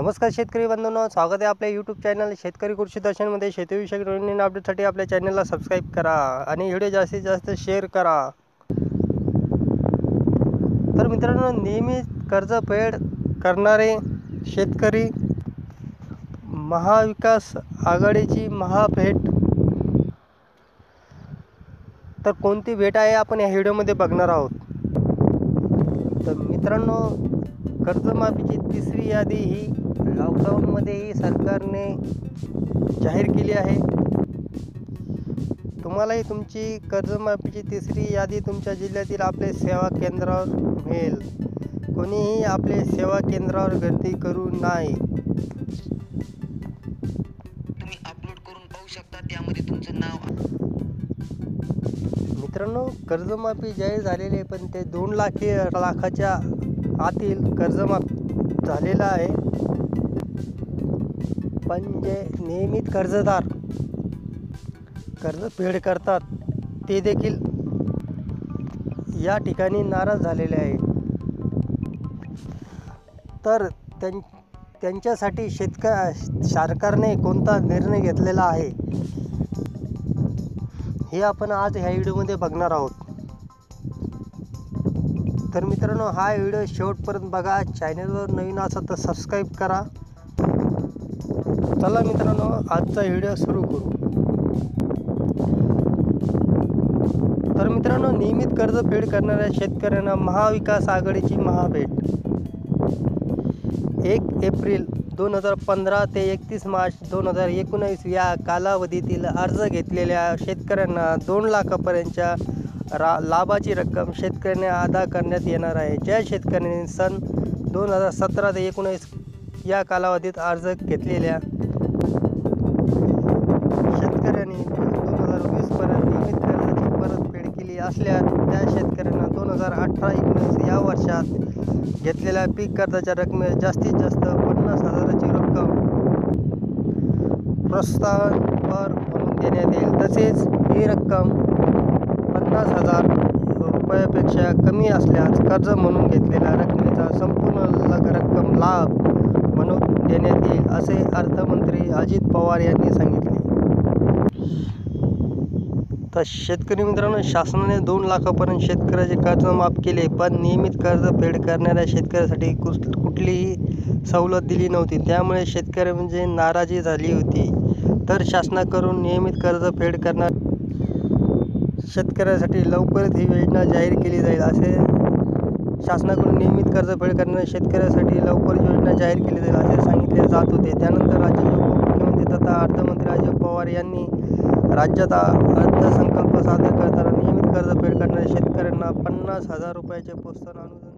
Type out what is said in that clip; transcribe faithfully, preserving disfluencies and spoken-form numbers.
नमस्कार शेतकरी बंधूंनो, स्वागत आहे आपल्या यूट्यूब चॅनल शेतकरी कृषी दर्शनमध्ये. शेतीविषयक नवीन अपडेटसाठी आपल्या चॅनलला सबस्क्राईब करा आणि व्हिडिओ जास्तीत जास्त शेअर करा. तर मित्रांनो, नेहमी कर्जफेड करणारे शेतकरी महाविकास आघाडीची महाभेट, तर कोणती भेट आहे आपण या व्हिडिओमध्ये बघणार आहोत. तर मित्रांनो, कर्जमाफीची तिसरी यादी ही लॉकडाऊनमध्येही सरकारने जाहीर केली आहे. तुम्हालाही तुमची कर्जमाफीची तिसरी यादी तुमच्या जिल्ह्यातील आपले सेवा केंद्रावर मिळेल. कोणीही आपले सेवा केंद्रावर गर्दी करू नये. तुम्ही अपलोड करून पाहू शकता, त्यामध्ये तुमचं नाव. मित्रांनो, कर्जमाफी जाहीर झालेले, पण ते दोन लाख लाखाच्या आतील कर्जमाफी झालेलं आहे. पण जे नियमित कर्जदार कर्ज फेड करतात ते देखील या ठिकाणी नाराज झालेले आहे. तर त्यां त्यांच्यासाठी शेतक सरकारने कोणता निर्णय घेतलेला आहे हे आपण आज ह्या व्हिडिओमध्ये बघणार आहोत. तर मित्रांनो, हा व्हिडिओ शेवटपर्यंत बघा. चॅनलवर नवीन असाल तर सबस्क्राईब करा. चला मित्रांनो, आजचा व्हिडिओ सुरू करू. तर मित्रांनो, नियमित कर्ज फेड करणाऱ्या शेतकऱ्यांना महाविकास आघाडीची महाभेट. एक एप्रिल दोन हजार पंधरा ते एकतीस मार्च दोन हजार एकोणीस या कालावधीतील अर्ज घेतलेल्या शेतकऱ्यांना दोन लाखापर्यंतच्या रा लाभाची रक्कम शेतकऱ्यांना अदा करण्यात येणार आहे. ज्या शेतकऱ्यांनी सन दोन हजार सतरा ते एकोणीस या कालावधीत अर्ज घेतलेल्या शेतकऱ्यांनी दोन हजार वीसपर्यंत नियमित कर्जाची परतफेड केली असल्यास त्या शेतकऱ्यांना दोन हजार अठरा एकोणीस या वर्षात घेतलेल्या पीक कर्जाच्या रकमेत जास्तीत जास्त पन्नास हजाराची रक्कम प्रोत्साहनपर म्हणून देण्यात येईल. तसेच ही रक्कम पन्नास हजार रुपयापेक्षा कमी असल्यास कर्ज म्हणून घेतलेल्या रकमेचा संपूर्ण रक्कम लाभ म्हणून देण्यात येईल, असे अर्थमंत्री अजित पवार यांनी सांगितले. तर शेतकरी मित्रांनो, शासनाने दोन लाखापर्यंत शेतकऱ्याचे कर्ज माफ केले, पण नियमित कर्ज फेड करणाऱ्या शेतकऱ्यासाठी कुठलीही सवलत दिली नव्हती. त्यामुळे शेतकरी म्हणजे नाराजी झाली होती. तर शासनाकडून नियमित कर्ज फेड करणार शेतकऱ्यासाठी लवकरच ही योजना जाहीर केली जाईल. असे शासनाकडून नियमित कर्ज फेड करणाऱ्या शेतकऱ्यासाठी लवकर योजना जाहीर केली जाईल असे सांगितले जात होते. त्यानंतर राज्याचे उपमुख्यमंत्री तथा अर्थमंत्री अजित पवार यांनी राज्यात अर्थसंकल्प सादर करताना नियमित कर्ज फेड करणाऱ्या शेतकऱ्यांना पन्नास हजार रुपयाचे प्रोत्साहन अनुदान